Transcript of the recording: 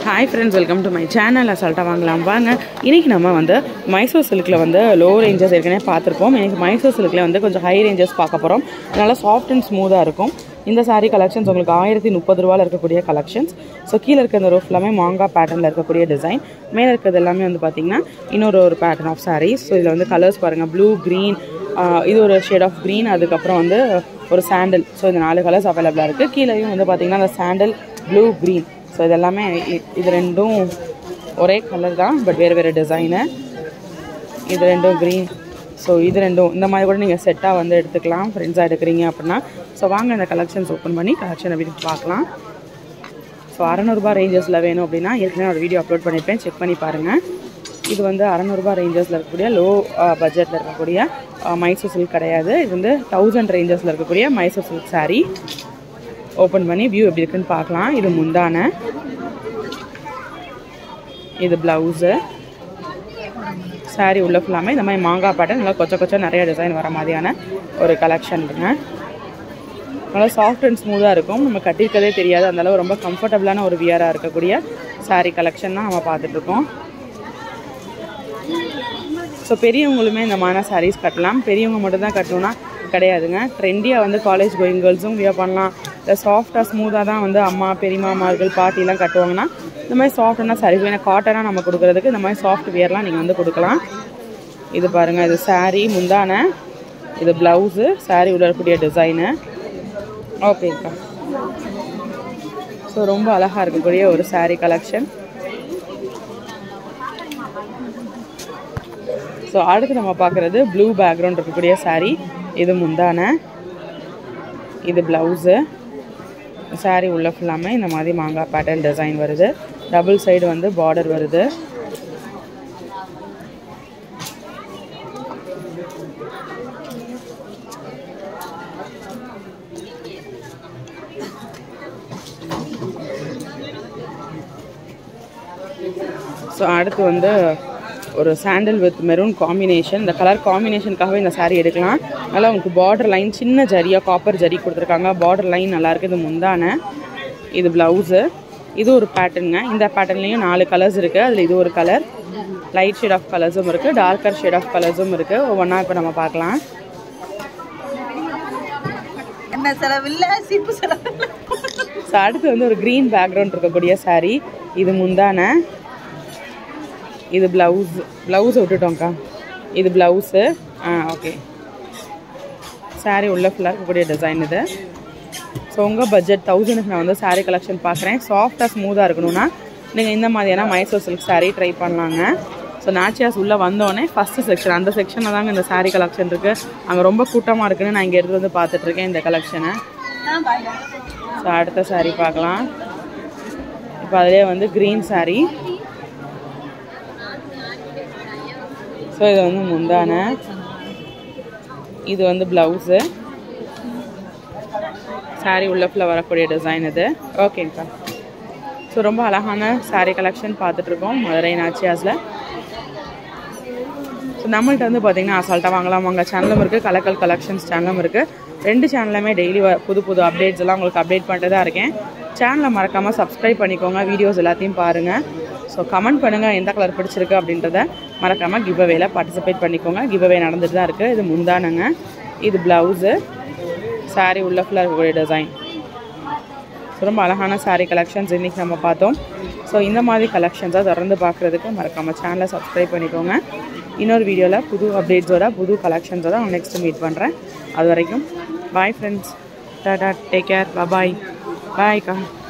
Hi friends, welcome to my channel. அசால்ட்டா வாங்கலாம் வாங்க. இன்னைக்கு நம்ம வந்து மைசூர் சில்க்ல வந்து லோ ரேஞ்சஸ் ஏற்கனவே பார்த்திருப்போம். இன்னைக்கு மைசூர் சில்க்ல வந்து கொஞ்சம் ஹை ரேஞ்சஸ் பார்க்க போறோம். நல்லா சாஃப்ட் அண்ட் ஸ்மூத்தா இருக்கும். இந்த saree கலெக்ஷன்ஸ் உங்களுக்கு 1030 ரூபாயில இருக்கக்கூடிய கலெக்ஷன்ஸ். ஸோ கீழே இருக்க இந்த ரோ ஃபுல்லாமே மாங்கா பேட்டர்னில் இருக்கக்கூடிய டிசைன். மேலே இருக்கிறது எல்லாமே வந்து பார்த்தீங்கன்னா இன்னொரு பேட்டர்ன் ஆஃப் sarees. ஸோ இதில் வந்து கலர்ஸ் பாருங்கள், ப்ளூ க்ரீன், இது ஒரு ஷேட் ஆஃப் க்ரீன், அதுக்கப்புறம் வந்து ஒரு சாண்டல். ஸோ இந்த 4 கலர்ஸ் அவைலபிளாக இருக்குது. கீழேயும் வந்து பார்த்தீங்கன்னா அந்த சாண்டல், ப்ளூ, க்ரீன். ஸோ இதெல்லாமே இது ரெண்டும் ஒரே கலர் தான், பட் வேறு வேறு டிசைனு. இது ரெண்டும் க்ரீன். ஸோ இது ரெண்டும் இந்த மாதிரி கூட நீங்கள் செட்டாக வந்து எடுத்துக்கலாம் ஃப்ரெண்ட்ஸாக எடுக்கிறீங்க அப்படின்னா. ஸோ வாங்க இந்த கலெக்ஷன்ஸ் ஓப்பன் பண்ணி கலெக்ஷன் அப்படின்னு பார்க்கலாம். ஸோ 600 ரூபாய் ரேஞ்சஸில் வேணும் அப்படின்னா ஏற்கனவே ஒரு வீடியோ அப்லோட் பண்ணியிருப்பேன், செக் பண்ணி பாருங்கள். இது வந்து 600 ரூபாய் ரேஞ்சஸில் இருக்கக்கூடிய லோ பட்ஜெட்டில் இருக்கக்கூடிய மைசூர் சில்க் கிடையாது. இது வந்து 1000 ரேஞ்சஸில் இருக்கக்கூடிய மைசூர் சில்க் saree. ஓப்பன் பண்ணி வியூ எப்படி இருக்குன்னு பார்க்கலாம். இது முந்தான, இது ப்ளவுஸு, saree உள்ள ஃபுல்லாமே இந்த மாதிரி மாங்காய் பேட்டர்ன் நல்லா கொச்ச நிறைய டிசைன் வர மாதிரியான ஒரு கலெக்ஷனுங்க. நல்லா சாஃப்ட் அண்ட் ஸ்மூத்தாக இருக்கும். நம்ம கட்டியிருக்கதே தெரியாது, அந்தளவு ரொம்ப கம்ஃபர்டபுளான ஒரு வியராக இருக்கக்கூடிய saree கலெக்ஷன் தான் நம்ம பார்த்துட்ருக்கோம். ஸோ பெரியவங்களுமே இந்த மாதிரி sarees கட்டலாம். பெரியவங்க மட்டும்தான் கட்டணும்னா கிடையாதுங்க. ட்ரெண்டியாக வந்து காலேஜ் கோயிங் கேர்ள்ஸும் வியர் பண்ணலாம். இல்லை சாஃப்டாக ஸ்மூத்தாக தான் வந்து அம்மா, பெரியமாமார்கள், பாட்டிலாம் கட்டுவாங்கன்னா இந்த மாதிரி சாஃப்டான sarees, ஏன்னா காட்டனாக நம்ம கொடுக்குறதுக்கு இந்த மாதிரி சாஃப்ட் வியர்லாம் நீங்கள் வந்து கொடுக்கலாம். இது பாருங்கள், இது saree முந்தான, இது ப்ளவுஸு, saree உள்ள இருக்கக்கூடிய டிசைனு. ஓகேக்கா. ஸோ ரொம்ப அழகாக இருக்கக்கூடிய ஒரு saree கலெக்ஷன். ஸோ அடுத்து நம்ம பார்க்குறது ப்ளூ பேக்ரவுண்ட் இருக்கக்கூடிய saree. இது முந்தான, இது ப்ளவுஸு, saree உள்ள ஃபுல்லாமே இந்த மாதிரி மாங்காய் பேட்டர்ன் டிசைன் வருது. டபுள் சைடு வந்து பார்டர் வருது. ஸோ அடுத்து வந்து ஒரு சாண்டல் வித் மெரூன் காம்பினேஷன். இந்த கலர் காம்பினேஷனுக்காகவே இந்த saree எடுக்கலாம். நல்லா உங்களுக்கு பார்டர் லைன் சின்ன ஜரியாக காப்பர் ஜரி கொடுத்துருக்காங்க. பார்டர் லைன் நல்லாயிருக்கு. இது முந்தான, இது ப்ளவுஸு, இது ஒரு பேட்டர்னுங்க. இந்த பேட்டர்ன்லேயும் 4 கலர்ஸ் இருக்குது. அதில் இது ஒரு கலர், லைட் ஷேட் ஆஃப் கலர்ஸும் இருக்குது, டார்க்கர் ஷேட் ஆஃப் கலர்ஸும் இருக்குது. ஒவ்வொன்றா இப்போ நம்ம பார்க்கலாம். ஸோ அடுத்து வந்து ஒரு க்ரீன் பேக்ரவுண்ட் இருக்கக்கூடிய saree. இது முந்தான, இது ப்ளவுஸ் விட்டுட்டோங்க்கா. இது ப்ளவுஸு. ஓகே. saree உள்ள ஃபுல்லாக இருக்கக்கூடிய டிசைன் இது. ஸோ உங்கள் பட்ஜெட் 1000க்கு நான் வந்து saree கலெக்ஷன் பார்க்குறேன். சாஃப்டாக ஸ்மூத்தாக இருக்கணும்னா நீங்கள் இந்த மாதிரியான மைசூர் சில்க் saree ட்ரை பண்ணலாங்க. ஸோ நாச்சியாஸ் உள்ளே வந்தோடனே ஃபஸ்ட்டு செக்ஷன், அந்த செக்ஷனில் தாங்க இந்த saree கலெக்ஷன் இருக்குது. அங்கே ரொம்ப கூட்டமாக இருக்குதுன்னு நான் இங்கே எடுத்து வந்து பார்த்துட்ருக்கேன் இந்த கலெக்ஷனை. ஸோ அடுத்த saree பார்க்கலாம். இப்போ அதிலே வந்து க்ரீன் saree. ஸோ இது வந்து முந்தான, இது வந்து ப்ளவுஸு, saree உள்ள ஃபுல்லாக வரக்கூடிய டிசைன் இது. ஓகேங்கக்கா. ஸோ ரொம்ப அழகான saree கலெக்ஷன் பார்த்துட்ருக்கோம் மதுரை நாச்சியாஸில். ஸோ நம்மள்ட்ட வந்து பார்த்திங்கன்னா அசால்ட்டாக வாங்கலாம் வாங்க சேனலும் இருக்குது, கலக்கல் கலெக்ஷன்ஸ் சேனலும் இருக்குது. 2 சேனலுமே டெய்லி புது அப்டேட்ஸ் எல்லாம் உங்களுக்கு அப்டேட் பண்ணிட்டு தான் இருக்கேன். சேனலை மறக்காமல் சப்ஸ்கிரைப் பண்ணிக்கோங்க, வீடியோஸ் எல்லாத்தையும் பாருங்கள். ஸோ கமெண்ட் பண்ணுங்கள் எந்த கலர் பிடிச்சிருக்கு அப்படின்றத. மறக்காமல் கிவ் அவேல பார்ட்டிசிபேட் பண்ணிக்கோங்க. கிவ் அவே நடந்துட்டு தான் இருக்குது. இது முந்தானங்க, இது ப்ளவுஸு, saree உள்ள ஃபுல்லாக இருக்கக்கூடிய டிசைன். ஸோ ரொம்ப அழகான saree கலெக்ஷன்ஸ் இன்றைக்கி நம்ம பார்த்தோம். ஸோ இந்த மாதிரி கலெக்ஷன்ஸாக தொடர்ந்து பார்க்குறதுக்கு மறக்காமல் சேனலை சப்ஸ்கிரைப் பண்ணிக்கோங்க. இன்னொரு வீடியோவில் புது அப்டேட்ஸோட புது கலெக்ஷன்ஸோட நான் நெக்ஸ்ட்டு மீட் பண்ணுறேன். அது வரைக்கும் bye friends, tata, take care, bye பாய்க்கா.